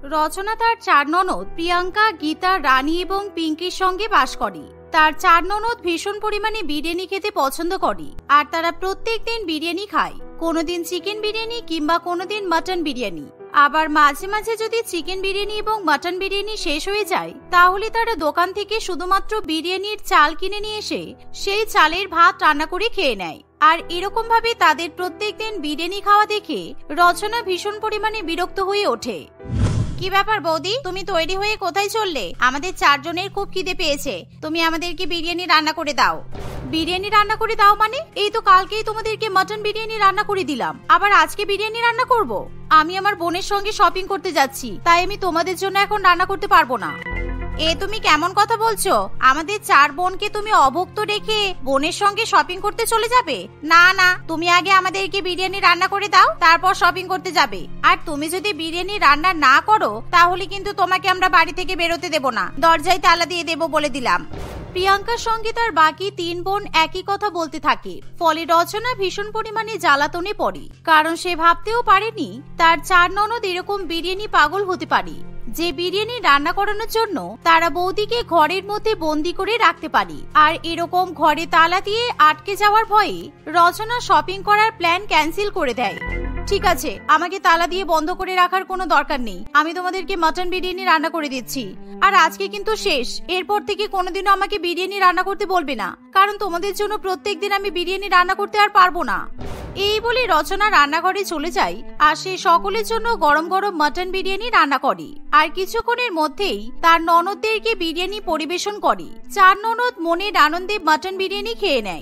রচনা তার চার ননদ প্রিয়াঙ্কা, গীতা, রানী এবং পিঙ্কির সঙ্গে বাস করে। তার চার ননদ ভীষণ পরিমাণে বিরিয়ানি খেতে পছন্দ করে আর তারা প্রত্যেকদিন বিরিয়ানি খায়, কোনোদিন চিকেন বিরিয়ানি কিংবা কোনোদিন মাটন বিরিয়ানি। আবার মাঝে মাঝে যদি চিকেন বিরিয়ানি এবং মাটন বিরিয়ানি শেষ হয়ে যায় তাহলে তারা দোকান থেকে শুধুমাত্র বিরিয়ানির চাল কিনে নিয়ে এসে সেই চালের ভাত রান্না করে খেয়ে নেয়। আর এরকম ভাবে তাদের প্রত্যেকদিন বিরিয়ানি খাওয়া দেখে রচনা ভীষণ পরিমাণে বিরক্ত হয়ে ওঠে। কি ব্যাপার বৌদি, তুমি তৈরি হয়ে কোথায় চললে? আমাদের চারজনের খুব খিদে পেয়েছে, তুমি আমাদেরকে বিরিয়ানি রান্না করে দাও। বিরিয়ানি রান্না করে দাও মানে? এই তো কালকেই তোমাদেরকে মাটন বিরিয়ানি রান্না করে দিলাম, আবার আজকে বিরিয়ানি রান্না করব? আমি আমার বোনের সঙ্গে শপিং করতে যাচ্ছি, তাই আমি তোমাদের জন্য এখন রান্না করতে পারবো না। এ তুমি কেমন কথা বলছো? আমাদের চার বোনকে তুমি অভুক্ত রেখে বোনের সঙ্গে শপিং করতে চলে যাবে? না না, তুমি আগে আমাদেরকে বিরিয়ানি রান্না করে দাও, তারপর শপিং করতে যাবে। আর তুমি যদি বিরিয়ানি রান্না না করো তাহলে কিন্তু তোমাকে আমরা বাড়ি থেকে বেরোতে দেব না, দরজায় তালা দিয়ে দেব বলে দিলাম। প্রিয়াঙ্কার সঙ্গে তার বাকি তিন বোন একই কথা বলতে থাকে, ফলে রচনা ভীষণ পরিমাণে জ্বালাতনে পড়ে, কারণ সে ভাবতেও পারেনি তার চার ননদ এরকম বিরিয়ানি পাগল হতে পারে যে বিরিয়ানি রান্না করানোর জন্য তারা বৌদিকে ঘরের মধ্যে বন্দি করে রাখতে পারে। আর এরকম ঘরে তালা দিয়ে আটকে যাওয়ার ভয়ে রচনা শপিং করার প্ল্যান ক্যান্সেল করে দেয়। ঠিক আছে, আমাকে তালা দিয়ে বন্ধ করে রাখার কোনো দরকার নেই, আমি তোমাদেরকে মাটন বিরিয়ানি রান্না করে দিচ্ছি। আর আজকে কিন্তু শেষ, এরপর থেকে কোনোদিনও আমাকে বিরিয়ানি রান্না করতে বলবে না, কারণ তোমাদের জন্য প্রত্যেকদিন আমি বিরিয়ানি রান্না করতে আর পারবো না। এই বলে রচনা রান্নাঘরে চলে যায় আর সে সকলের জন্য গরম গরম মাটন বিরিয়ানি রান্না করে। আর কিছুক্ষণের মধ্যেই তার ননদদেরকে বিরিয়ানি পরিবেশন করে। চার ননদ মনের আনন্দে মাটন বিরিয়ানি খেয়ে নেয়।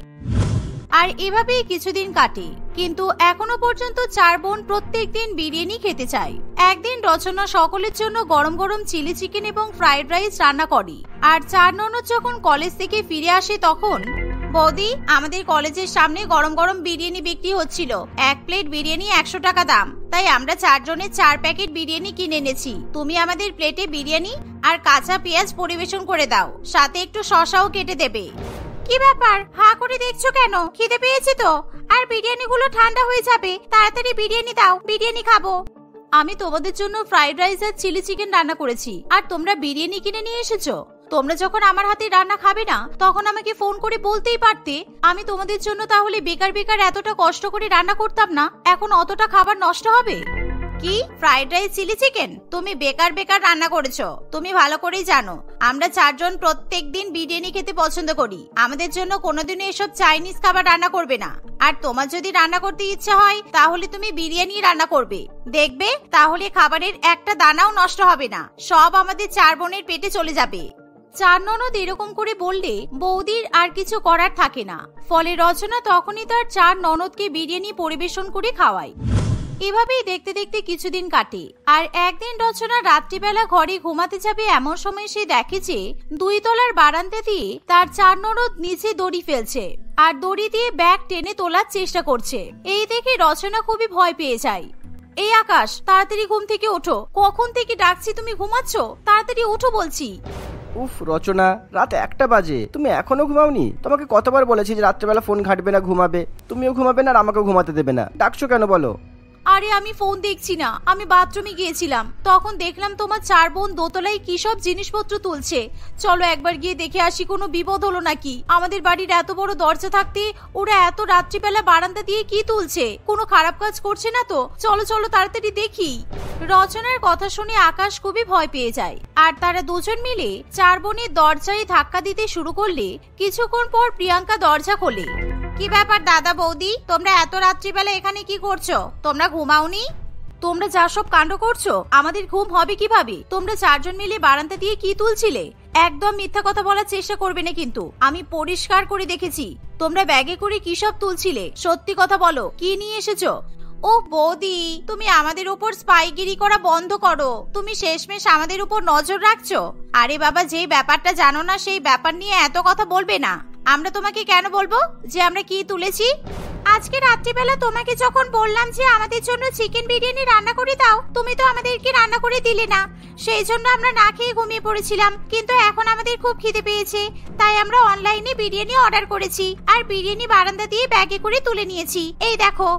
আর এভাবেই কিছুদিন কাটে, কিন্তু এখনো পর্যন্ত চার বোন প্রত্যেকদিন বিরিয়ানি খেতে চায়। একদিন রচনা সকলের জন্য গরম গরম চিলি চিকেন এবং ফ্রাইড রাইস রান্না করে। আর চার ননদ যখন কলেজ থেকে ফিরে আসে তখন, বৌদি, আমাদের কলেজের সামনে গরম গরম বিরিয়ানি বিক্রি হচ্ছিল, এক প্লেট বিরিয়ানি 100 টাকা দাম, তাই আমরা চারজনের 4 প্যাকেট বিরিয়ানি কিনে এনেছি। তুমি আমাদের প্লেটে বিরিয়ানি আর কাঁচা পেঁয়াজ পরিবেশন করে দাও, সাথে একটু শসাও কেটে দেবে। কি ব্যাপার, হা করে দেখছো কেন? খিদে পেয়েছে তো? আর বিরিয়ানি গুলো ঠান্ডা হয়ে যাবে, তাড়াতাড়ি বিরিয়ানি দাও, বিরিয়ানি খাবো। আমি তোমাদের জন্য ফ্রাইড রাইস আর চিলি চিকেন রান্না করেছি, আর তোমরা বিরিয়ানি কিনে নিয়ে এসেছো। তোমরা যখন আমার হাতে রান্না খাবে না তখন আমাকে ফোন করে বলতেই পারতে, আমি তোমাদের জন্য তাহলে বেকার বেকার এতটা কষ্ট করে রান্না করতাম না, এখন অতটা খাবার নষ্ট হবে। কি ফ্রাইড রাইস চিলি চিকেন? তুমি বেকার বেকার রান্না করেছো, তুমি ভালো করেই জানো আমরা চারজন প্রত্যেকদিন বিরিয়ানি খেতে পছন্দ করি, আমাদের জন্য কোনোদিনও এসব চাইনিজ খাবার রান্না করবে না। আর তোমার যদি রান্না করতে ইচ্ছা হয় তাহলে তুমি বিরিয়ানি রান্না করবে, দেখবে তাহলে খাবারের একটা দানাও নষ্ট হবে না, সব আমাদের চার বোনের পেটে চলে যাবে। চার ননদ এরকম করে বললে বৌদির আর কিছু করার থাকে না, ফলে রচনা তখনই তার চার ননদকে বিরিয়ানি পরিবেশন করে খাওয়ায়। এভাবেই দেখতে দেখতে কিছুদিন কাটে। আর একদিন রচনা রাত্রিবেলা ঘরে ঘুমাতে যাবে এমন সময় সে দেখে যে 2 তলার বারান্দা দিয়ে তার চার ননদ নিচে দড়ি ফেলছে আর দড়ি দিয়ে ব্যাগ টেনে তোলার চেষ্টা করছে। এই দেখে রচনা খুবই ভয় পেয়ে যায়। এই আকাশ, তাড়াতাড়ি ঘুম থেকে ওঠো, কখন থেকে ডাকছি তুমি ঘুমাচ্ছ, তাড়াতাড়ি ওঠো বলছি। উফ রচনা, রাত 1টা বাজে, তুমি এখনো ঘুমাওনি? তোমাকে কতবার বলেছি যে রাত্রেবেলা ফোন ঘাটবে না, ঘুমাবে। তুমিও ঘুমাবে না আর আমাকেও ঘুমাতে দেবে না, ডাকছো কেন বলো? আরে আমি ফোন দেখছি না, আমি বাথরুমে গিয়েছিলাম, তখন দেখলাম তোমার চার বোন দোতলায় কি সব জিনিসপত্র তুলছে। চলো একবার গিয়ে দেখে আসি, কোনো বিপদ হলো নাকি। আমাদের বাড়ির এত বড় দরজা থাকতে ওরা এত রাত্রিবেলা বারান্দা দিয়ে কি তুলছে, কোনো খারাপ কাজ করছে না তো? চলো চলো তাড়াতাড়ি দেখি। রচনার কথা শুনে আকাশ খুবই ভয় পেয়ে যায় আর তারা দুজন মিলে চার বোনের দরজায় ধাক্কা দিতে শুরু করলে কিছুক্ষণ পর প্রিয়াঙ্কা দরজা খোলে। কি ব্যাপার দাদা বৌদি, তোমরা এত রাত্রিবেলা এখানে কি করছো? তোমরা ঘুমাওনি? তোমরা যা সব কাণ্ড করছো আমাদের ঘুম হবে কিভাবে? তোমরা চারজন মিলে বারান্দা দিয়ে কি তুলছিলে? একদম মিথ্যা কথা বলার চেষ্টা করবে না কিন্তু, আমি পরিষ্কার করে দেখেছি তোমরা ব্যাগে করে কি সব তুলছিলে। সত্যি কথা বলো, কি নিয়ে এসেছো? ও বৌদি, তুমি আমাদের উপর স্পাইগিরি করা বন্ধ করো, তুমি শেষমেশ আমাদের উপর নজর রাখছো। আরে বাবা, যেই ব্যাপারটা জানো না সেই ব্যাপার নিয়ে এত কথা বলবে না। আমরা তোমাকে কেন বলবো যে আমরা কি তুলেছি? আজকে রাত্রিবেলা তোমাকে যখন বললাম যে আমাদের জন্য চিকেন বিরিয়ানি রান্না করে দাও, তুমি তো আমাদেরকে রান্না করে দিলে না, সেই জন্য আমরা না খেয়ে ঘুমিয়ে পড়েছিলাম। কিন্তু এখন আমাদের খুব খিদে পেয়েছে, তাই আমরা অনলাইনে বিরিয়ানি অর্ডার করেছি আর বিরিয়ানি বারান্দা দিয়ে ব্যাগে করে তুলে নিয়েছি। এই দেখো।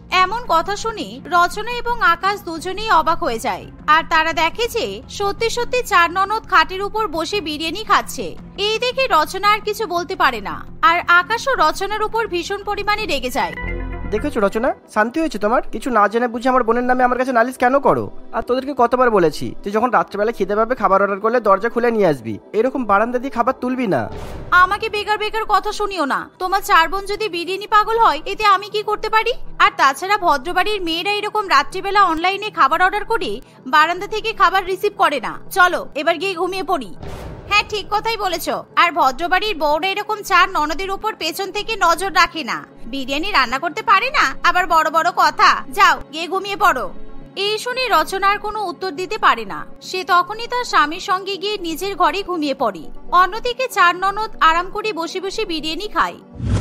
এমন কথা শুনে রচনা এবং আকাশ দুজনেই অবাক হয়ে যায়। আর তারা দেখে যে সত্যি সত্যি চার ননদ খাটের উপর বসে বিরিয়ানি খাচ্ছে। এই দেখে রচনা আর কিছু বলতে পারে না, আর আকাশও রচনার উপর ভীষণ পরিমাণে রেগে যায়। দেখেছো রচনা, শান্তি হয়েছে তোমার? কিছু না জেনে বুঝে আমার বোনের নামে আমার কাছে নালিশ কেন করো? আর তোদেরকে কতবার বলেছি যে যখন রাত্রেবেলা খিদে পাবে খাবার অর্ডার করলে দরজা খুলে নিয়ে আসবি, এরকম বারান্দা দিয়ে খাবার তুলবি না। আমাকে বেকার বেকার কথা শুনিও না। তোমার চার বোন যদি বিরিয়ানি পাগল হয় এতে আমি কি করতে পারি? আর তাছাড়া ভদ্রবাড়ির মেয়েরা এরকম রাত্রিবেলা অনলাইনে খাবার অর্ডার করে বারান্দা থেকে খাবার রিসিভ করে না। চলো এবার গিয়ে ঘুমিয়ে পড়ি। হ্যাঁ, ঠিক কথাই বলেছো। আর ভদ্রবাড়ির বউরা এরকম চার ননদের উপর পেছন থেকে নজর রাখে না, বিরিয়ানি রান্না করতে পারে না, আবার বড় বড় কথা। যাও গিয়ে ঘুমিয়ে পড়ো। এই শুনে রচনা আর কোনো উত্তর দিতে পারে না। সে তখনই তার স্বামীর সঙ্গে গিয়ে নিজের ঘরে ঘুমিয়ে পড়ে। অন্যদিকে চার ননদ আরাম করে বসে বসে বিরিয়ানি খায়।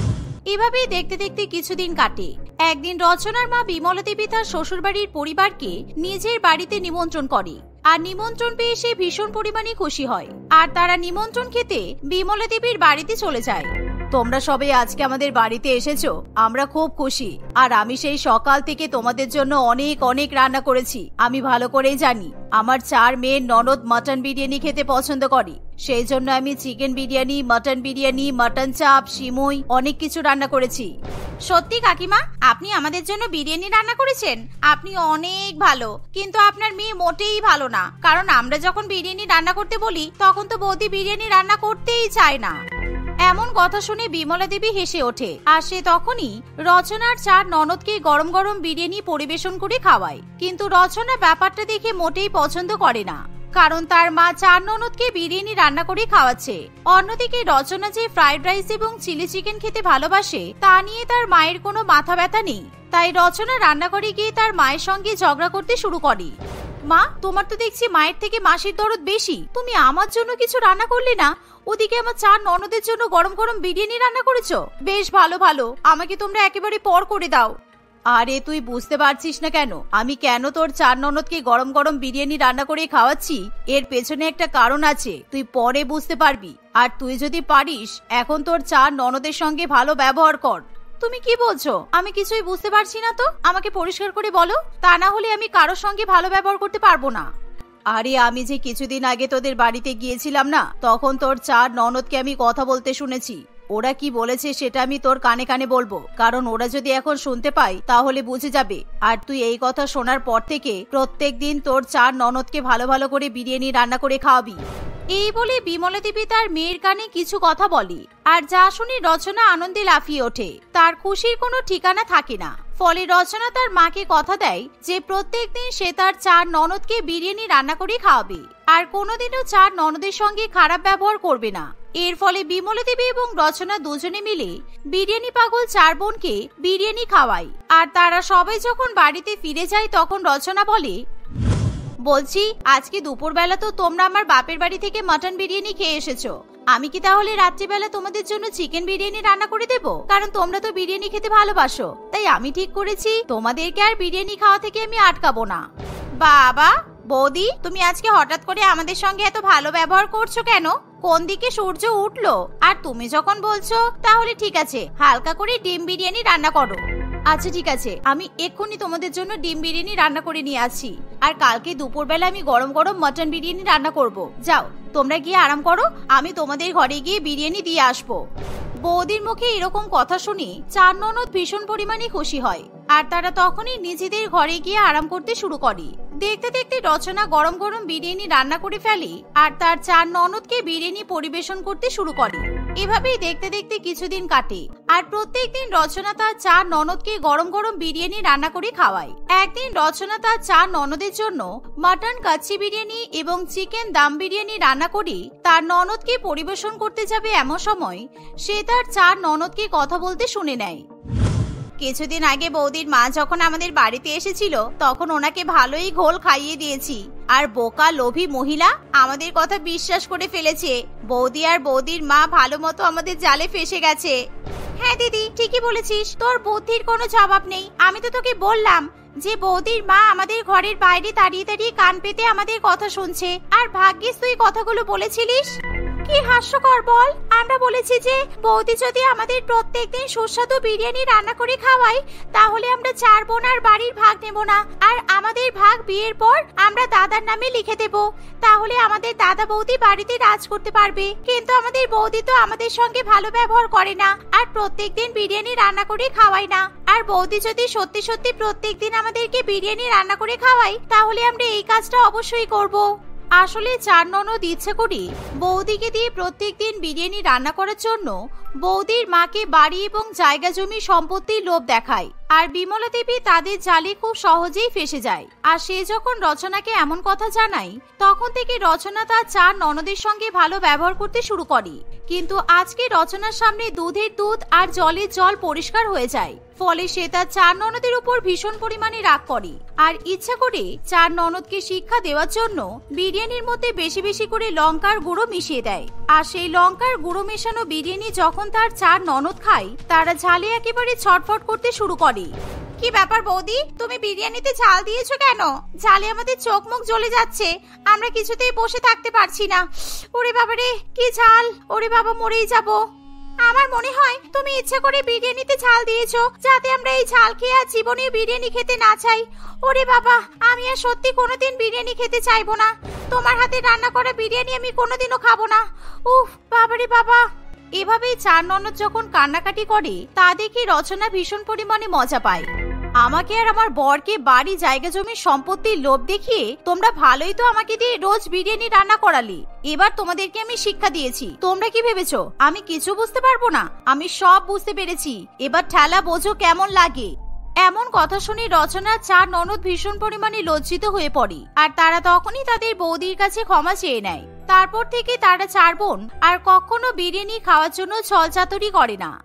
এভাবেই দেখতে দেখতে কিছুদিন কাটে। একদিন রচনার মা বিমলা দেবী তার শ্বশুরবাড়ির পরিবারকে নিজের বাড়িতে নিমন্ত্রণ করে। আর নিমন্ত্রণ পেয়ে সে ভীষণ পরিমাণে খুশি হয়। আর তারা নিমন্ত্রণ খেতে বিমলা দেবীর বাড়িতে চলে যায়। তোমরা সবাই আজকে আমাদের বাড়িতে এসেছো, আমরা খুব খুশি। আর আমি সেই সকাল থেকে তোমাদের জন্য অনেক অনেক রান্না করেছি। আমি ভালো করেই জানি আমার চার মেয়ের ননদ মাটন বিরিয়ানি খেতে পছন্দ করে। সেই জন্য আমি চিকেন বিরিয়ানি, মাটন চাপ, সিমুই অনেক কিছু রান্না করেছি। সত্যি কাকিমা, আপনি আমাদের জন্য বিরিয়ানি রান্না করেছেন? আপনি অনেক ভালো। কিন্তু আপনার মেয়ে মোটেই ভালো না, কারণ আমরা যখন বিরিয়ানি রান্না করতে বলি তখন তো বৌদি বিরিয়ানি রান্না করতেই চায় না। এমন কথা শুনে বিমলা দেবী হেসে ওঠে। আর সে তখনই রচনার চার ননদকে গরম গরম বিরিয়ানি পরিবেশন করে খাওয়ায়। কিন্তু রচনা ব্যাপারটা দেখে মোটেই পছন্দ করে না, কারণ তার মা চার ননদকে বিরিয়ানি রান্না করে খাওয়াচ্ছে। অন্যদিকে রচনা যে ফ্রাইড রাইস এবং চিলি চিকেন খেতে ভালোবাসে তা নিয়ে তার মায়ের কোনো মাথা ব্যথা নেই। তাই রচনা রান্নাঘরে গিয়ে তার মায়ের সঙ্গে ঝগড়া করতে শুরু করে। মা, তোমার তো দেখছি মায়ের থেকে মাসির দরদ বেশি। তুমি আমার জন্য কিছু রান্না করলে না, ওদিকে আমার চার ননদের জন্য গরম গরম বিরিয়ানি রান্না করেছো। বেশ ভালো ভালো, আমাকে তোমরা একেবারে পর করে দাও। আরে তুই বুঝতে পারছিস না কেন আমি কেন তোর চার ননদকে গরম গরম বিরিয়ানি রান্না করে খাওয়াচ্ছি? এর পেছনে একটা কারণ আছে, তুই পরে বুঝতে পারবি। আর তুই যদি পারিস এখন তোর চার ননদের সঙ্গে ভালো ব্যবহার কর। তুমি কি বলছো? আমি কিছুই বুঝতে পারছি না তো, আমাকে পরিষ্কার করে বলো, তা না হলে আমি কারোর সঙ্গে ভালো ব্যবহার করতে পারবো না। আরে আমি যে কিছুদিন আগে তোদের বাড়িতে গিয়েছিলাম না, তখন তোর চার ননদকে আমি কথা বলতে শুনেছি। ওরা কি বলেছে সেটা আমি তোর কানে কানে বলবো, কারণ ওরা যদি এখন শুনতে পায় তাহলে বুঝে যাবে। আর তুই এই কথা শোনার পর থেকে প্রত্যেক দিন তোর চার ননদকে ভালো ভালো করে বিরিয়ানি রান্না করে খাওয়াবি। এই বলে বিমলা দেবী তার মেয়ের কানে কিছু কথা বলে। আর যা শুনে রচনা আনন্দে লাফিয়ে ওঠে। তার খুশির কোনো ঠিকানা থাকে না। ফলে রচনা তার মাকে কথা দেয় যে প্রত্যেক দিন সে তার চার ননদকে বিরিয়ানি রান্না করে খাওয়াবে, আর কোনোদিনও চার ননদের সঙ্গে খারাপ ব্যবহার করবে না। এর ফলে বিমলা দেবী এবং রচনা দুজনে মিলে বিরিয়ানি পাগল চার বোনকে বিরিয়ানি খাওয়ায়। আর তারা সবাই যখন বাড়িতে ফিরে যায় তখন রচনা বলে, বলছি আজকে দুপুরবেলা তো তোমরা আমার বাপের বাড়ি থেকে মাটন বিরিয়ানি খেয়ে এসেছো। আমি কি তাহলে রাত্রিবেলা তোমাদের জন্য চিকেন বিরিয়ানি রান্না করে দেবো? কারণ তোমরা তো বিরিয়ানি খেতে ভালোবাসো। তাই আমি ঠিক করেছি তোমাদেরকে আর বিরিয়ানি খাওয়া থেকে আমি আটকাবো না। বাবা, বৌদি, তুমি আজকে হঠাৎ করে আমাদের সঙ্গে এত ভালো ব্যবহার করছো কেন? কোন দিকে সূর্য উঠলো? আর তুমি যখন বলছো তাহলে ঠিক আছে, হালকা করে ডিম বিরিয়ানি রান্না করো। আচ্ছা ঠিক আছে, আমি এক্ষুনি তোমাদের জন্য ডিম বিরিয়ানি রান্না করে নিয়ে আসছি। আর কালকে দুপুরবেলা আমি গরম গরম মাটন বিরিয়ানি রান্না করব। যাও তোমরা গিয়ে আরাম করো, আমি তোমাদের ঘরে গিয়ে বিরিয়ানি দিয়ে আসবো। বৌদির মুখে এরকম কথা শুনে চার ননদ ভীষণ পরিমাণে খুশি হয়। আর তারা তখনই নিজেদের ঘরে গিয়ে আরাম করতে শুরু করে। দেখতে দেখতে রচনা গরম গরম বিরিয়ানি রান্না করে ফেলে আর তার চার ননদকে বিরিয়ানি পরিবেশন করতে শুরু করে। এভাবেই দেখতে দেখতে কিছুদিন কাটে। আর প্রত্যেকদিন রচনা তার চার ননদকে গরম গরম বিরিয়ানি রান্না করে খাওয়ায়। একদিন রচনা তার চার ননদের জন্য মাটন কাচ্চি বিরিয়ানি এবং চিকেন দাম বিরিয়ানি রান্না করে তার ননদকে পরিবেশন করতে যাবে, এমন সময় সে তার চার ননদকে কথা বলতে শুনে নেয়। কিছুদিন আগে বৌদির মা যখন আমাদের বাড়িতে এসেছিল তখন ওনাকে ভালোই ঘোল খাইয়ে দিয়েছি। আর বোকা লোভী মহিলা আমাদের কথা বিশ্বাস করে ফেলেছে। বৌদি আর বৌদির মা ভালো মতো আমাদের জালে ফেসে গেছে। হ্যাঁ দিদি, ঠিকই বলেছিস, তোর বুদ্ধির কোনো জবাব নেই। আমি তো তোকে বললাম যে বৌদির মা আমাদের ঘরের বাইরে দাঁড়িয়ে দাঁড়িয়ে কান পেতে আমাদের কথা শুনছে। আর ভাগ্যিস তুই কথাগুলো বলেছিলিস। কি হাস্যকর বল। আমরা বলেছি যে বৌদি যদি আমাদের প্রত্যেকদিন সুস্বাদু বিরিয়ানি রান্না করে খাওয়াই তাহলে আমরা 4 বোন আর বাড়ির ভাগ নেব না, আর আমাদের ভাগ বিয়ের পর আমরা দাদার নামে লিখে দেব। তাহলে আমাদের দাদা বৌদি বাড়িতে রাজ করতে পারবে। কিন্তু আমাদের বৌদি তো আমাদের সঙ্গে ভালো ব্যবহার করে না আর প্রত্যেকদিন বিরিয়ানি রান্না করে খাওয়ায় না। আর বৌদি যদি সত্যি সত্যি প্রত্যেকদিন আমাদেরকে বিরিয়ানি রান্না করে খাওয়াই তাহলে আমরা এই কাজটা অবশ্যই করব। আসলে 4 ননদ ইচ্ছে করি বৌদিকে দিয়ে প্রত্যেকদিন বিরিয়ানি রান্না করার জন্য বৌদির মাকে বাড়ি এবং জায়গা জমি সম্পত্তির লোভ দেখায়, আর বিমলা দেবী তাদের জালে খুব সহজেই ফেসে যায়। আর সে যখন রচনাকে এমন কথা জানায় তখন থেকে রচনা তার 4 ননদের সঙ্গে ভালো ব্যবহার করতে শুরু করে। কিন্তু আজকে রচনার সামনে দুধের দুধ আর জলের জল পরিষ্কার হয়ে যায়। ফলে সে তার 4 ননদের উপর ভীষণ পরিমাণে রাগ করে আর ইচ্ছা করে 4 ননদকে শিক্ষা দেওয়ার জন্য বিরিয়ানির মধ্যে বেশি বেশি করে লঙ্কার গুঁড়ো মিশিয়ে দেয়। আর সেই লঙ্কার গুঁড়ো মেশানো বিরিয়ানি যখন তার 4 ননদ খায় তারা ঝালে একেবারে ছটফট করতে শুরু করে। কি ব্যাপার বৌদি, তুমি বিরিয়ানিতে ঝাল দিয়েছো কেন? ঝালে আমাদের চোখ মুখ জ্বলে যাচ্ছে, আমরা কিছুতেই বসে থাকতে পারছি না। ওরে বাবা রে, কি ঝাল! ওরে বাবা, মরেই যাবো। আমার মনে হয় তুমি ইচ্ছা করে বিরিয়ানিতে ঝাল দিয়েছো যাতে আমরা এই ঝাল খেয়ে আর জীবনে বিরিয়ানি খেতে না চাই। ওরে বাবা, আমি আর সত্যি কোনোদিন বিরিয়ানি খেতে চাইবো না। তোমার হাতে রান্না করা বিরিয়ানি আমি কোনোদিনও খাবো না। উফ বাবারে বাবা। এভাবেই 4 ননদ যখন কান্নাকাটি করে তা দেখে রচনা ভীষণ পরিমাণে মজা পায়। আমাকে আর আমার বরকে বাড়ি জায়গা জমি সম্পত্তির লোভ দেখিয়ে তোমরা ভালোই তো আমাকে দিয়ে রোজ বিরিয়ানি রান্না করালে। এবার তোমাদেরকে আমি শিক্ষা দিয়েছি, তোমরা কি ভেবেছো আমি কিছু বুঝতে পারবো না? আমি সব বুঝতে পেরেছি, এবার ঠেলা বোঝো কেমন লাগে। এমন কথা শুনে রচনার 4 ননদ ভীষণ পরিমাণে লজ্জিত হয়ে পড়ে আর তারা তখনই তাদের বৌদির কাছে ক্ষমা চেয়ে নেয়। তারপর থেকে তারা 4 বোন আর কখনো বিরিয়ানি খাওয়ার জন্য ছলচাতুরি করে না।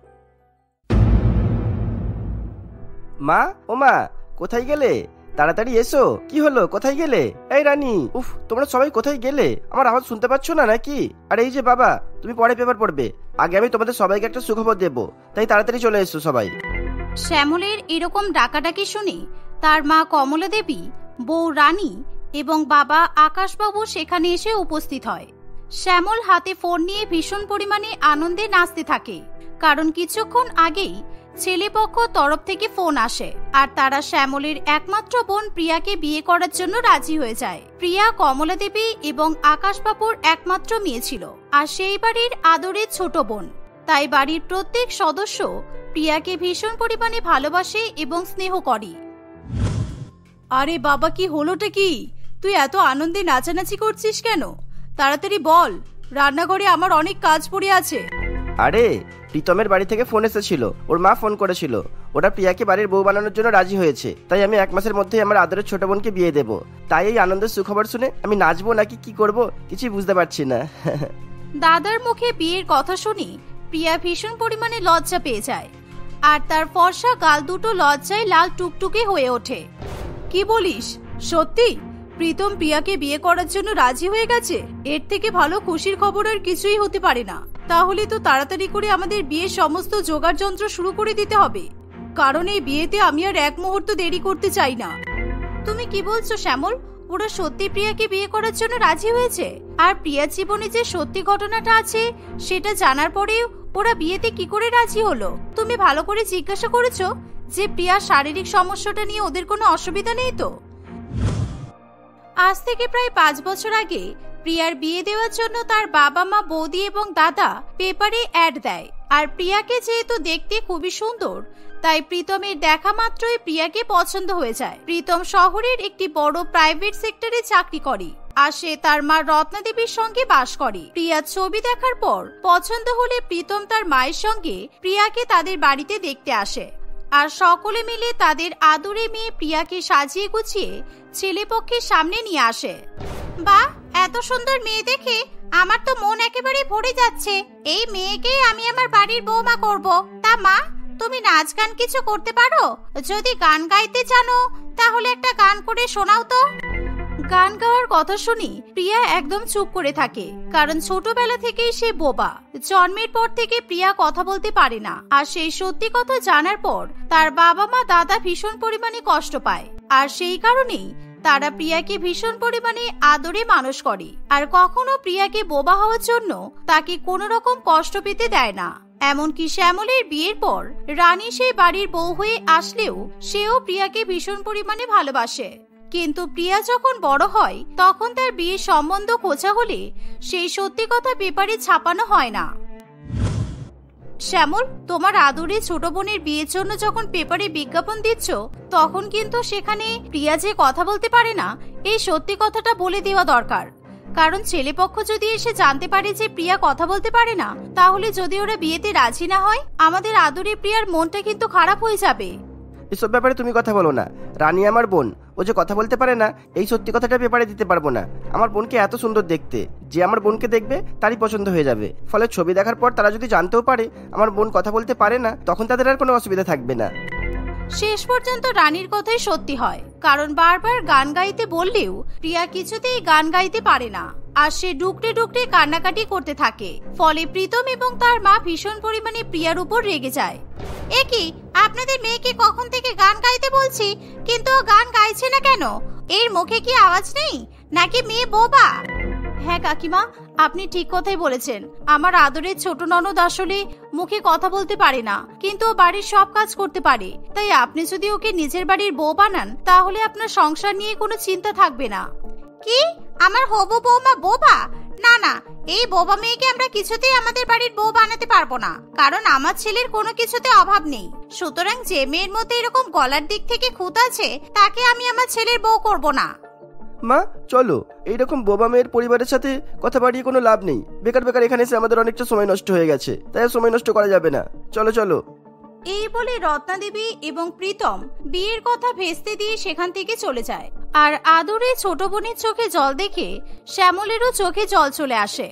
মা, ও মা, কোথায় গেলে? তাড়াতাড়ি এসো। কি হলো, কোথায় গেলে? এই রানী, উফ, তোমরা সবাই কোথায় গেলে? আমার আওয়াজ শুনতে পাচ্ছ না নাকি? আর এই যে বাবা, তুমি পরে পেপার পড়বে, আগে আমি তোমাদের সবাইকে একটা সুখবর দেবো, তাই তাড়াতাড়ি চলে এসো সবাই। শ্যামলের এরকম ডাকাডাকি শুনে তার মা কমলা দেবী, বউ রানী এবং বাবা আকাশবাবু সেখানে এসে উপস্থিত হয়। শ্যামল হাতে ফোন নিয়ে ভীষণ পরিমাণে আনন্দে নাচতে থাকে, কারণ কিছুক্ষণ আগেই ছেলেপক্ষ তরফ থেকে ফোন আসে আর তারা শ্যামলের একমাত্র বোন প্রিয়াকে বিয়ে করার জন্য রাজি হয়ে যায়। প্রিয়া কমলা দেবী এবং আকাশবাবুর একমাত্র মেয়ে ছিল আর সেই বাড়ির আদরের ছোট বোন। তাই বাড়ির প্রত্যেক সদস্য প্রিয়াকে ভীষণ পরিমাণে ভালোবাসে এবং স্নেহ করে। আরে বাবা, কি হলোটা কি? তুই এত আনন্দে নাচানাচি করছিস কেন? তাড়াতাড়ি বল, রান্নাঘরে আমার অনেক কাজ পড়ে আছে। আরে, প্রীতমের বাড়ি থেকে ফোন এসেছিল, ওর মা ফোন করেছিল, ওরা প্রিয়াকে বাড়ির বউ বানানোর জন্য রাজি হয়েছে। তাই আমি 1 মাসের মধ্যেই আমার আদরের ছোট বোনকে বিয়ে দেবো। তাই এই আনন্দের সুখবর শুনে আমি নাচবো নাকি কি করব কিছুই বুঝতে পারছি না। দাদার মুখে বিয়ের কথা শুনে প্রিয়া ভীষণ পরিমাণে লজ্জা পেয়ে যায় আর তার ফর্সা গাল দুটো লজ্জায় লাল টুকটুকে হয়ে ওঠে। কি বলিস, সত্যি প্রীতম প্রিয়াকে বিয়ে করার জন্য রাজি হয়ে গেছে? এর থেকে ভালো খুশির খবর আর কিছুই হতে পারে না। তাহলে তো তাড়াতাড়ি করে আমাদের বিয়ের সমস্ত জোগাড় যন্ত্র শুরু করে দিতে হবে, কারণ এই বিয়েতে আমি আর এক মুহূর্ত দেরি করতে চাই না। তুমি কি বলছো শ্যামল? ওরা সত্যি প্রিয়াকে বিয়ে করার জন্য রাজি হয়েছে? আর প্রিয়ার জীবনে যে সত্যি ঘটনাটা আছে সেটা জানার পরেও ওরা বিয়েতে কি করে রাজি হলো? তুমি ভালো করে জিজ্ঞাসা করেছো যে প্রিয়ার শারীরিক সমস্যাটা নিয়ে ওদের কোনো অসুবিধা নেই তো? আজ থেকে প্রায় 5 বছর আগে প্রিয়ার বিয়ে দেওয়ার জন্য তার বাবা মা, বৌদি এবং দাদা পেপারে অ্যাড দেয়। আর প্রিয়াকে যেহেতু দেখতে খুবই সুন্দর তাই প্রীতমের দেখা মাত্রই প্রিয়াকে পছন্দ হয়ে যায়। প্রীতম শহরের একটি বড় প্রাইভেট সেক্টরে চাকরি করে আর সে তার মা রত্না দেবীর সঙ্গে বাস করে। প্রিয়ার ছবি দেখার পর পছন্দ হলে প্রীতম তার মায়ের সঙ্গে প্রিয়াকে তাদের বাড়িতে দেখতে আসে আর সকলে মিলে তাদের আদরে মেয়ে প্রিয়াকে সাজিয়ে গুছিয়ে ছেলেপক্ষের সামনে নিয়ে আসে। বাহ, এত সুন্দর মেয়ে দেখে আমার তো মন একেবারে ভরে যাচ্ছে। এই মেয়েকে আমি আমার বাড়ির বৌমা করব। তা মা, তুমি নাচ গান কিছু করতে পারো? যদি গান গাইতে জানো তাহলে একটা গান করে শোনাও তো। গান গাওয়ার কথা শুনি প্রিয়া একদম চুপ করে থাকে, কারণ ছোটবেলা থেকেই সে বোবা। জন্মের পর থেকে প্রিয়া কথা বলতে পারে না আর সেই সত্যি কথা জানার পর তার বাবা মা, দাদা ভীষণ পরিমাণে কষ্ট পায় আর সেই কারণেই তারা প্রিয়াকে ভীষণ পরিমাণে আদরে মানুষ করে আর কখনো প্রিয়াকে বোবা হওয়ার জন্য তাকে কোনো রকম কষ্ট পেতে দেয় না। এমনকি শ্যামলের বিয়ের পর রানী সেই বাড়ির বউ হয়ে আসলেও সেও প্রিয়াকে ভীষণ পরিমাণে ভালোবাসে। কিন্তু প্রিয়া যখন বড় হয় তখন তার বিয়ের সম্বন্ধ খোঁজা হলে সেই সত্যি কথা পেপারে ছাপানো হয় না। শ্যামল, তোমার আদরে ছোট বোনের বিয়ের জন্য যখন পেপারে বিজ্ঞাপন দিচ্ছ তখন কিন্তু সেখানে প্রিয়া যে কথা বলতে পারে না এই সত্যি কথাটা বলে দেওয়া দরকার। কারণ ছেলেপক্ষ যদি এসে জানতে পারে যে প্রিয়া কথা বলতে পারে না, তাহলে যদি ওরা বিয়েতে রাজি না হয় আমাদের আদরে প্রিয়ার মনটা কিন্তু খারাপ হয়ে যাবে। এসব ব্যাপারে তুমি কথা বলো না। রানী আমার বোন, ও যে কথা বলতে পারে না এই সত্যি কথাটা পেপারে দিতে পারবো না। আমার বোনকে এত সুন্দর দেখতে, যে আমার বোনকে দেখবে তারই পছন্দ হয়ে যাবে। ফলে ছবি দেখার পর তারা যদি জানতেও পারে আমার বোন কথা বলতে পারে না, তখন তাদের আর কোনো অসুবিধা থাকবে না। শেষ পর্যন্ত রানীর কথাই সত্যি হয়, কারণ বারবার গান গাইতে বললেও প্রিয়া কিছুতেই গান গাইতে পারে না আর সে ডুকরে ডুকরে কান্নাকাটি করতে থাকে। ফলে প্রীতম এবং তার মা ভীষণ পরিমাণে প্রিয়ার উপর রেগে যায়। একই, আপনাদের মেয়েকে কখন থেকে গান গাইতে বলছি কিন্তু ও গান গাইছে না কেন? এর মুখে কি আওয়াজ নেই নাকি মেয়ে বোবা? হ্যাঁ কাকিমা, আপনি ঠিক কথাই বলেছেন। আমার আদরের ছোট ননদ আসলে মুখে কথা বলতে পারে না, কিন্তু ও বাড়ির সব কাজ করতে পারে। তাই আপনি যদি ওকে নিজের বাড়ির বউ বানান তাহলে আপনার সংসার নিয়ে কোনো চিন্তা থাকবে না। কি, আমার হবু বৌমা বোবা? না না, এই বোবা মেয়েকে আমরা কিছুতেই আমাদের বাড়ির বউ বানাতে পারবো না, কারণ আমার ছেলের কোনো কিছুতে অভাব নেই। সুতরাং যে মেয়ের মধ্যে এরকম গলার দিক থেকে খুঁত আছে তাকে আমি আমার ছেলের বউ করব না। মা চলো, এইরকম বোবা মেয়ের পরিবারের সাথে কথা বাড়িয়ে কোনো লাভ নেই। বেকার বেকার এখানে এসে আমাদের অনেকটা সময় নষ্ট হয়ে গেছে, তাই সময় নষ্ট করা যাবে না। চলো চলো। এই বলে রত্নাদেবী এবং প্রীতম বিয়ের কথা ভেস্তে দিয়ে সেখান থেকে চলে যায়। আর আদরে ছোট বোনের চোখে জল দেখে শ্যামলেরও চোখে জল চলে আসে।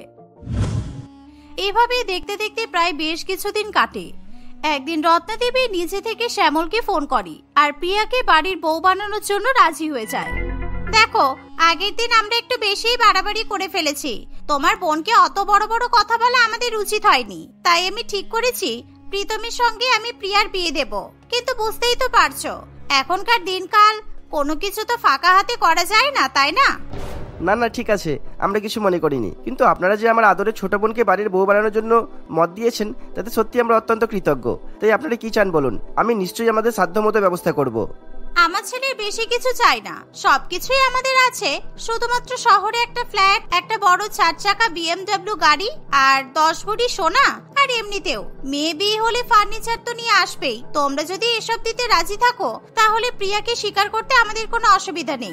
এভাবে দেখতে দেখতে প্রায় বেশ কিছুদিন কাটে। একদিন রত্নাদেবী নিজে থেকে শ্যামলকে ফোন করে আর প্রিয়াকে বাড়ির বউ বানানোর জন্য রাজি হয়ে যায়। দেখো, আগের দিন আমরা একটু বেশিই বাড়াবাড়ি করে ফেলেছি। তোমার বোনকে অত বড় বড় কথা বলা আমাদের উচিত হয়নি। তাই আমি ঠিক করেছি প্রীতমের সঙ্গে আমি প্রিয়ার বিয়ে দেব। কিন্তু বুঝতেই তো পারছো এখনকার দিনকাল কোনো কিছু তো ফাঁকা হাতে করা যায় না, তাই না? না না, ঠিক আছে, আমরা কিছু মনে করিনি। কিন্তু আপনারা যে আমার আদরের ছোট বোনকে বাড়ির বউ বানানোর জন্য মত দিয়েছেন তাতে সত্যি আমরা অত্যন্ত কৃতজ্ঞ। তাই আপনারা কি চান বলুন, আমি নিশ্চয়ই আমাদের সাধ্যমতো ব্যবস্থা করব। আমার ছেলের বেশি কিছু চাই না, সবকিছুই আমাদের আছে। শুধুমাত্র শহরে একটা ফ্ল্যাট, একটা বড় 4 চাকা BMW গাড়ি আর 10 ভরি সোনা। আর এমনিতেও মেয়ে বিয়ে হলে ফার্নিচার তো নিয়ে আসবেই। তোমরা যদি এসব দিতে রাজি থাকো তাহলে প্রিয়াকে স্বীকার করতে আমাদের কোনো অসুবিধা নেই।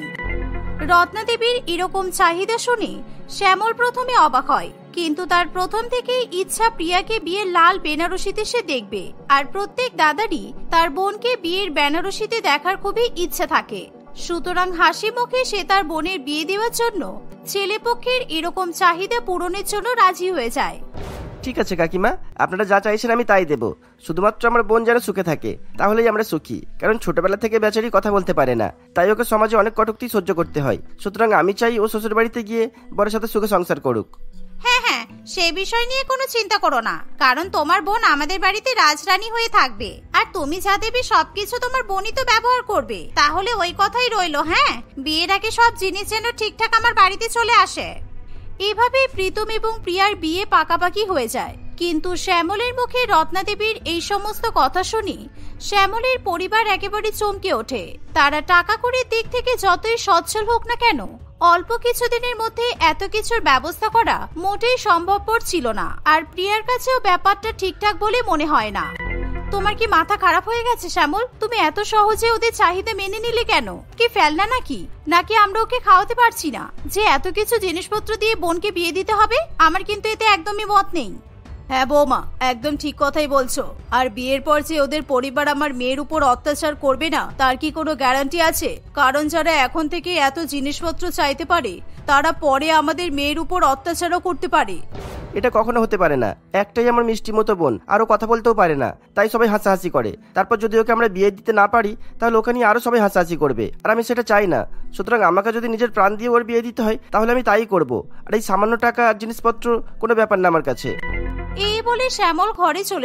রত্নাদেবীর এরকম চাহিদা শুনে শ্যামল প্রথমে অবাক হয়, কিন্তু তার প্রথম থেকেই ইচ্ছা প্রিয়াকে বিয়ের লাল বেনারসিতে সে দেখবে। আর প্রত্যেক দাদারই তার বোনকে বিয়ের বেনারসিতে দেখার খুবই ইচ্ছা থাকে। সুতরাং হাসি মুখে সে তার বোনের বিয়ে দেওয়ার জন্য ছেলেপক্ষের এরকম চাহিদা পূরণের জন্য রাজি হয়ে যায়। ঠিক আছে কাকিমা, আপনারা যা চাইছেন আমি তাই দেব। শুধুমাত্র আমার বোন যেন সুখে থাকে, তাহলেই আমরা সুখী। কারণ ছোটবেলা থেকে বেচারি কথা বলতে পারে না, তাই ওকে সমাজে অনেক কটূক্তি সহ্য করতে হয়। সুতরাং আমি চাই ও শ্বশুর বাড়িতে গিয়ে বড়ের সাথে সুখে সংসার করুক। হ্যাঁ হ্যাঁ, সেই বিষয় নিয়ে কোনো চিন্তা করো না, কারণ তোমার বোন আমাদের বাড়িতে রাজরানী হয়ে থাকবে। আর তুমি যা দেবে সবকিছু তোমার বোনই তো ব্যবহার করবে। তাহলে ওই কথাই রইলো। হ্যাঁ, বিয়ের আগে সব জিনিস যেন ঠিকঠাক আমার বাড়িতে চলে আসে। এভাবে প্রীতম এবং প্রিয়ার বিয়ে পাকাপাকি হয়ে যায়। কিন্তু শ্যামলের মুখে রত্নাদেবীর এই সমস্ত কথা শুনি শ্যামলের পরিবার একেবারে চমকে ওঠে। তারা টাকা কড়ির দিক থেকে যতই সচ্ছল হোক না কেন, অল্প কিছুদিনের মধ্যে এত কিছুর ব্যবস্থা করা মোটেই সম্ভবপর ছিল না। আর প্রিয়ার কাছেও ব্যাপারটা ঠিকঠাক বলে মনে হয় না। তোমার কি মাথা খারাপ হয়ে গেছে শ্যামল? তুমি এত সহজে ওদের চাহিদা মেনে নিলে কেন? কি ফেলনা নাকি? নাকি আমরা ওকে খাওয়াতে পারছি না যে এত কিছু জিনিসপত্র দিয়ে বোনকে বিয়ে দিতে হবে? আমার কিন্তু এতে একদমই মত নেই। হ্যাঁ বৌমা, একদম ঠিক কথাই বলছো। আর বিয়ের পর যে ওদের পরিবার আমার মেয়ের উপর অত্যাচার করবে না তার কি কোনো গ্যারান্টি আছে? কারণ যারা এখন থেকে এত জিনিসপত্র চাইতে পারে তারা পরে আমাদের মেয়ের উপর অত্যাচারও করতে পারে। এটা কখনো হতে পারে না। একটাই আমার মিষ্টি মতো বোন, আরো কথা বলতেও পারে না, তাই সবাই হাসাহাসি করে। তারপর যদি ওকে আমরা বিয়ে দিতে না পারি তাহলে ওকে নিয়ে আরো সবাই হাসাহাসি করবে, আর আমি সেটা চাই না। সুতরাং আমাকে যদি নিজের প্রাণ দিয়ে ওর বিয়ে দিতে হয় তাহলে আমি তাই করব। আর এই সামান্য টাকা আর জিনিসপত্র কোনো ব্যাপার না আমার কাছে। এই বলে শ্যামল ঘরে চলে যায়।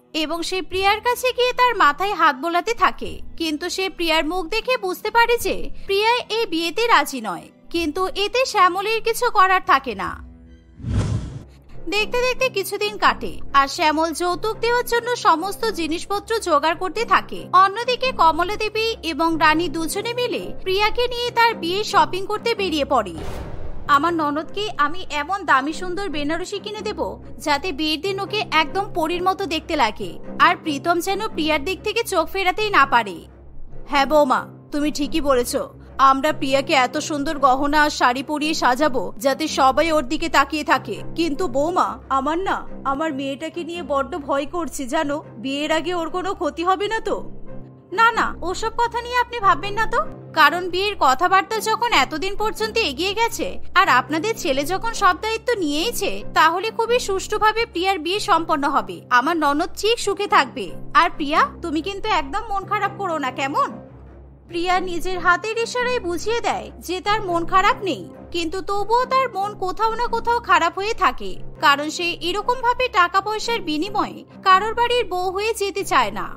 এবং সে প্রিয়ার কাছে গিয়ে তার মাথায় হাত বোলাতে থাকে। কিন্তু সে প্রিয়ার মুখ দেখে বুঝতে পারে যে প্রিয়া এই বিয়েতে রাজি নয়, কিন্তু এতে শ্যামলের কিছু করার থাকে না। দেখতে দেখতে কিছুদিন কাটে আর শ্যামল যৌতুক দেওয়ার জন্য সমস্ত জিনিসপত্র জোগাড় করতে থাকে। অন্যদিকে কমলা দেবী এবং রানী দুজনে মিলে প্রিয়াকে নিয়ে তার বিয়ে শপিং করতে বেরিয়ে পড়ে। আমার ননদকে আমি এমন দামি সুন্দর বেনারসি কিনে দেব যাতে বিয়ের দিন ওকে একদম পরীর মতো দেখতে লাগে, আর প্রীতম যেন প্রিয়ার দিক থেকে চোখ ফেরাতেই না পারে। হ্যাঁ বৌমা, তুমি ঠিকই বলেছ। আমরা প্রিয়াকে এত সুন্দর গহনা আর শাড়ি পরিয়ে সাজাবো যাতে সবাই ওর দিকে তাকিয়ে থাকে। কিন্তু বৌমা, আমার মেয়েটাকে নিয়ে বড্ড ভয় করছে জানো। বিয়ের আগে ওর কোনো ক্ষতি হবে না তো? না না, ওসব কথা নিয়ে আপনি ভাববেন না তো। কারণ বিয়ের কথাবার্তা যখন এতদিন পর্যন্ত এগিয়ে গেছে আর আপনাদের ছেলে যখন সব দায়িত্ব নিয়েছে, তাহলে খুবই সুষ্ঠুভাবে প্রিয়ার বিয়ে সম্পন্ন হবে। আমার ননদ ঠিক সুখে থাকবে। আর প্রিয়া, তুমি কিন্তু একদম মন খারাপ করো না, কেমন? প্রিয়া নিজের হাতের ইশারায় বুঝিয়ে দেয় যে তার মন খারাপ নেই, কিন্তু তবুও তার মন কোথাও না কোথাও খারাপ হয়ে থাকে। কারণ সে এরকম ভাবে টাকা পয়সার বিনিময়ে কারোর বাড়ির বউ হয়ে যেতে চায় না।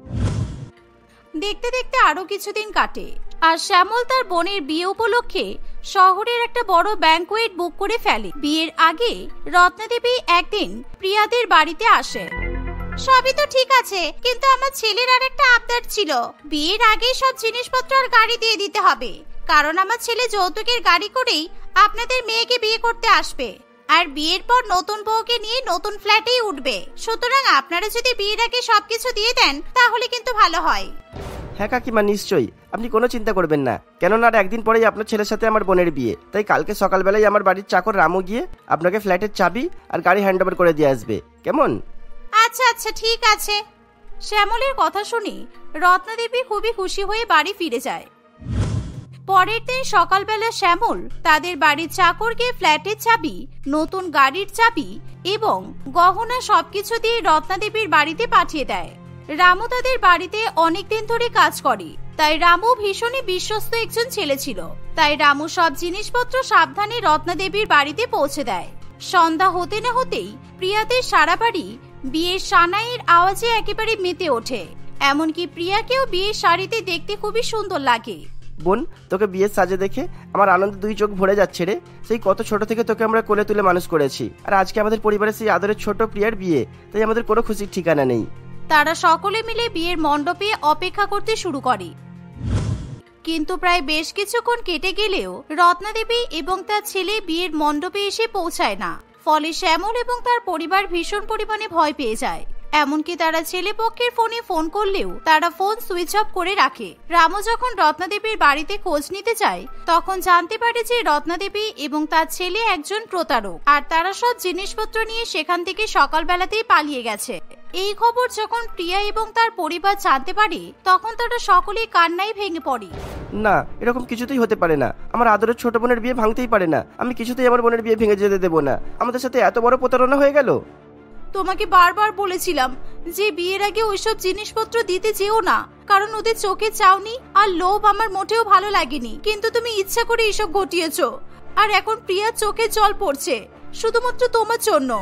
দেখতে দেখতে আরো কিছুদিন কাটে আর শ্যামল তার বোনের বিয়ে উপলক্ষে শহরের একটা বড় ব্যাংকুয়েট বুক করে ফেলে। বিয়ের আগে রত্নাদেবী একদিন প্রিয়াদের বাড়িতে আসে। সবই তো ঠিক আছে, কিন্তু আমার ছেলের আর একটা আবদার ছিল। বিয়ের আগে সব জিনিসপত্র আর গাড়ি দিয়ে দিতে হবে, কারণ আমার ছেলে যৌতুকের গাড়ি করেই আপনাদের মেয়েকে বিয়ে করতে আসবে, আর বিয়ের পর নতুন বউকে নিয়ে নতুন ফ্ল্যাটেই উঠবে। সুতরাং আপনারা যদি বিয়ের আগে সবকিছু দিয়ে দেন তাহলে কিন্তু ভালো হয়। হ্যাঁ কাকিমা, নিশ্চয়ই, আপনি কোনো চিন্তা করবেন না। কেননা আর একদিন পরেই আপনার ছেলের সাথে আমার বোনের বিয়ে, তাই কালকে সকালবেলায় আমার বাড়ির চাকর রামু গিয়ে আপনাকে ফ্ল্যাটের চাবি আর গাড়ি হ্যান্ড ওভার করে দিয়ে আসবে, কেমন? আচ্ছা আচ্ছা, ঠিক আছে। শ্যামলের কথা শুনে রত্নাদেবী খুবই খুশি হয়ে বাড়ি ফিরে যায়। পরের দিন সকালবেলা শ্যামল তাদের বাড়ির চাকরকে ফ্ল্যাটের চাবি, নতুন গাড়ির চাবি এবং গহনা সবকিছু দিয়ে রত্নাদেবীর বাড়িতে পাঠিয়ে দেয়। রামু তাদের বাড়িতে অনেকদিন ধরে কাজ করে, তাই রামু ভীষণই বিশ্বস্ত একজন ছেলে ছিল। তাই রামু সব জিনিসপত্র সাবধানে রত্নাদেবীর বাড়িতে পৌঁছে দেয়। সন্ধ্যা হতে না হতেই প্রিয়াদের সারা বাড়ি বিয়ের সানাইয়ের আওয়াজে একেবারে মেতে ওঠে। এমনকি প্রিয়াকেও বিয়ের শাড়িতে দেখতে খুবই সুন্দর লাগে। বোন, তোকে বিয়ের সাজে দেখে আমার আনন্দে দুই চোখ ভরে যাচ্ছে রে। সেই কত ছোট থেকে তোকে আমরা কোলে তুলে মানুষ করেছি, আর আজকে আমাদের পরিবারের সেই আদরের ছোট প্রিয়ার বিয়ে, তাই আমাদের কোনো খুশির ঠিকানা নেই। তারা সকলে মিলে বিয়ের মণ্ডপে অপেক্ষা করতে শুরু করে। কিন্তু প্রায় বেশ কিছুক্ষণ কেটে গেলেও রত্নাদেবী এবং তার ছেলে বিয়ের মণ্ডপে এসে পৌঁছায় না। ফলে শ্যামল এবং তার পরিবার ভীষণ পরিমাণে ভয় পেয়ে যায়। এমনকি তারা ছেলে পক্ষের ফোনে ফোন করলেও তারা ফোন সুইচ অফ করে রাখে। রামু যখন রত্নাদেবীর বাড়িতে খোঁজ নিতে যায়, তখন জানতে পারে যে রত্নাদেবী এবং তার ছেলে একজন প্রতারক, আর তারা সব জিনিসপত্র নিয়ে সেখান থেকে সকালবেলাতেই পালিয়ে গেছে। এই খবর যখন প্রিয়া এবং তার পরিবার জানতে পারে, তখন তারা সকলেই কান্নায় ভেঙে পড়ে। না, এরকম কিছুতেই হতে পারে না। আমার আদরের ছোট বোনের বিয়ে ভাঙতেই পারে না। আমি কিছুতেই আমার বোনের বিয়ে ভেঙে যেতে দেবো না। আমাদের সাথে এত বড় প্রতারণা হয়ে গেল। তোমাকে বারবার বলেছিলাম যে বিয়ের আগে ওইসব জিনিসপত্র দিতে যেও না, কারণ ওদের চোখে চাওনি আর লোভ আমার মোটেও ভালো লাগেনি। কিন্তু তুমি ইচ্ছা করে এসব ঘটিয়েছো, আর এখন প্রিয়ার চোখে জল পড়ছে শুধুমাত্র তোমার জন্য।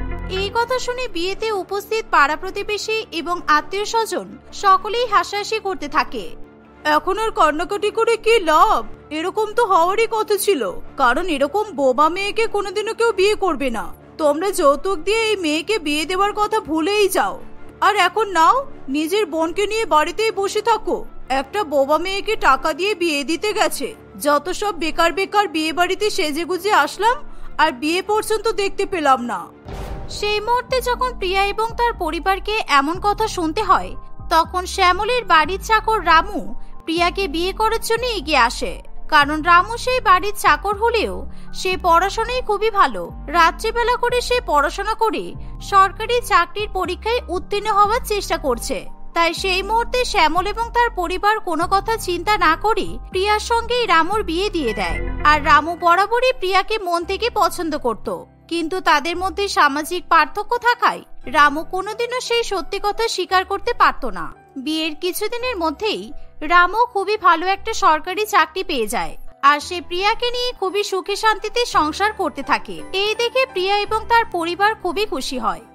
এই কথা শুনে বিয়েতে উপস্থিত পাড়া প্রতিবেশী এবং আত্মীয় স্বজন সকলেই হাসাহাসি করতে থাকে। এখন আর কান্নাকাটি করে কি লাভ? এরকম তো হওয়ারই কথা ছিল, কারণ এরকম বোবা মেয়েকে কোনোদিনও কেউ বিয়ে করবে না। তোমরা যৌতুক দিয়ে এই মেয়েকে বিয়ে দেওয়ার কথা ভুলেই যাও। আর এখন নাও, নিজের বোনকে নিয়ে বাড়িতেই বসে থাকো। একটা বোবা মেয়েকে টাকা দিয়ে বিয়ে দিতে গেছে। যত সব বেকার বেকার বিয়ে বাড়িতে সেজে গুজে আসলাম, আর বিয়ে পর্যন্ত দেখতে পেলাম না। সেই মুহূর্তে যখন প্রিয়া এবং তার পরিবারকে এমন কথা শুনতে হয়, তখন শ্যামলের বাড়ির চাকর রামু প্রিয়াকে বিয়ে করার জন্য এগিয়ে আসে। কারণ রামু সেই বাড়ির চাকর হলেও সে পড়াশোনায় খুবই ভালো। রাত্রিবেলা করে সে পড়াশোনা করে সরকারি চাকরির পরীক্ষায় উত্তীর্ণ হওয়ার চেষ্টা করছে। তাই সেই মুহূর্তে শ্যামল এবং তার পরিবার কোনো কথা চিন্তা না করে প্রিয়ার সঙ্গেই রামুর বিয়ে দিয়ে দেয়। আর রামু বরাবরই প্রিয়াকে মন থেকে পছন্দ করত, কিন্তু তাদের মধ্যে সামাজিক পার্থক্য থাকায় রামু কোনোদিনও সেই সত্যি কথা স্বীকার করতে পারত না। বিয়ের কিছুদিনের মধ্যেই রামু খুবই ভালো একটা সরকারি চাকরি পেয়ে যায়, আর সে প্রিয়াকে নিয়ে খুবই সুখে শান্তিতে সংসার করতে থাকে। এই দেখে প্রিয়া এবং তার পরিবার খুবই খুশি হয়।